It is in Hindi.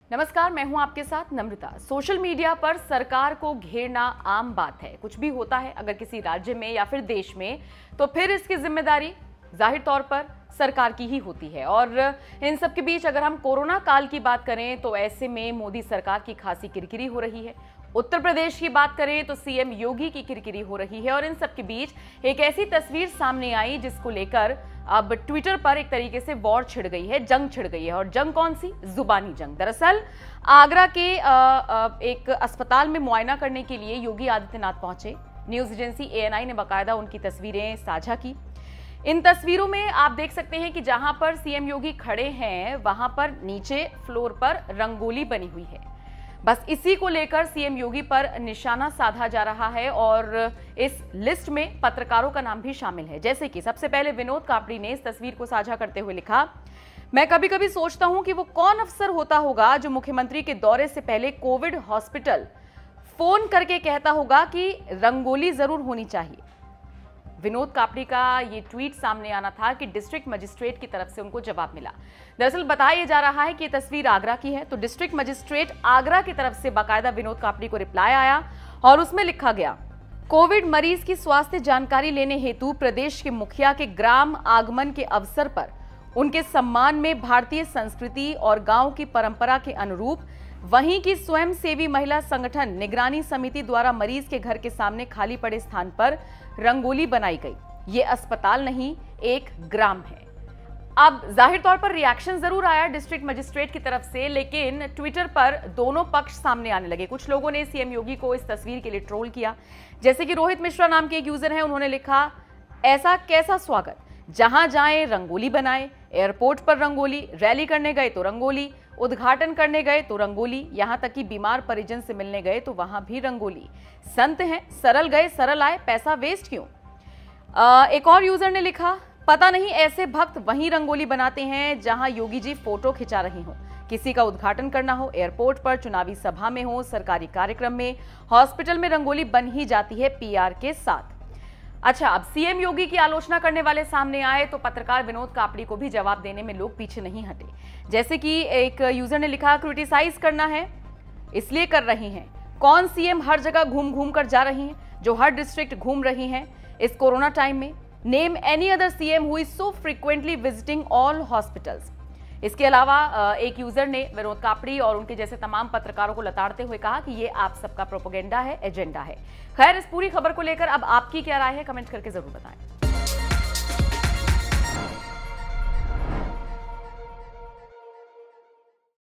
नमस्कार, मैं हूं आपके साथ नम्रता। सोशल मीडिया पर सरकार को घेरना आम बात है। कुछ भी होता है अगर किसी राज्य में या फिर देश में, तो फिर इसकी जिम्मेदारी जाहिर तौर पर सरकार की ही होती है। और इन सब के बीच अगर हम कोरोना काल की बात करें तो ऐसे में मोदी सरकार की खासी किरकिरी हो रही है। उत्तर प्रदेश की बात करें तो सीएम योगी की किरकिरी हो रही है। और इन सब के बीच एक ऐसी तस्वीर सामने आई जिसको लेकर अब ट्विटर पर एक तरीके से वॉर छिड़ गई है, जंग छिड़ गई है। और जंग कौन सी? जुबानी जंग। दरअसल आगरा के एक अस्पताल में मुआयना करने के लिए योगी आदित्यनाथ पहुंचे। न्यूज एजेंसी ANI ने बाकायदा उनकी तस्वीरें साझा की। इन तस्वीरों में आप देख सकते हैं कि जहां पर सीएम योगी खड़े हैं वहां पर नीचे फ्लोर पर रंगोली बनी हुई है। बस इसी को लेकर सीएम योगी पर निशाना साधा जा रहा है। और इस लिस्ट में पत्रकारों का नाम भी शामिल है। जैसे कि सबसे पहले विनोद कापड़ी ने इस तस्वीर को साझा करते हुए लिखा, मैं कभी कभी सोचता हूं कि वो कौन अफसर होता होगा जो मुख्यमंत्री के दौरे से पहले कोविड हॉस्पिटल फोन करके कहता होगा कि रंगोली जरूर होनी चाहिए। विनोद कापड़ी का ये ट्वीट सामने आना था कि डिस्ट्रिक्ट मजिस्ट्रेट की तरफ से उनको जवाब मिला। दरअसल बताया जा रहा है कि ये तस्वीर आगरा की है, तो डिस्ट्रिक्ट मजिस्ट्रेट आगरा की तरफ से बाकायदा विनोद कापड़ी को रिप्लाई आया और उसमें लिखा गया, कोविड मरीज की स्वास्थ्य जानकारी लेने हेतु प्रदेश के मुखिया के ग्राम आगमन के अवसर पर उनके सम्मान में भारतीय संस्कृति और गांव की परंपरा के अनुरूप वहीं की स्वयंसेवी महिला संगठन निगरानी समिति द्वारा मरीज के घर के सामने खाली पड़े स्थान पर रंगोली बनाई गई। ये अस्पताल नहीं, एक ग्राम है। अब जाहिर तौर पर रिएक्शन जरूर आया डिस्ट्रिक्ट मजिस्ट्रेट की तरफ से, लेकिन ट्विटर पर दोनों पक्ष सामने आने लगे। कुछ लोगों ने सीएम योगी को इस तस्वीर के लिए ट्रोल किया, जैसे कि रोहित मिश्रा नाम के एक यूजर हैं, उन्होंने लिखा, ऐसा कैसा स्वागत, जहां जाएं रंगोली बनाए, एयरपोर्ट पर रंगोली, रैली करने गए तो रंगोली, उद्घाटन करने गए तो रंगोली, यहां तक कि बीमार परिजन से मिलने गए तो वहां भी रंगोली। संत हैं, सरल गए सरल आए, पैसा वेस्ट क्यों? एक और यूजर ने लिखा, पता नहीं ऐसे भक्त वहीं रंगोली बनाते हैं जहां योगी जी फोटो खिंचा रही हो, किसी का उद्घाटन करना हो, एयरपोर्ट पर, चुनावी सभा में हो, सरकारी कार्यक्रम में, हॉस्पिटल में रंगोली बन ही जाती है PR के साथ। अच्छा, अब सीएम योगी की आलोचना करने वाले सामने आए तो पत्रकार विनोद कापड़ी को भी जवाब देने में लोग पीछे नहीं हटे। जैसे कि एक यूजर ने लिखा, क्रिटिसाइज करना है इसलिए कर रही हैं, कौन सीएम हर जगह घूम घूम कर जा रही हैं जो हर डिस्ट्रिक्ट घूम रही हैं इस कोरोना टाइम में? Name any other CM who is so frequently visiting all hospitals. इसके अलावा एक यूजर ने विनोद कापड़ी और उनके जैसे तमाम पत्रकारों को लताड़ते हुए कहा कि ये आप सबका प्रोपेगेंडा है, एजेंडा है। खैर, इस पूरी खबर को लेकर अब आपकी क्या राय है, कमेंट करके जरूर बताएं।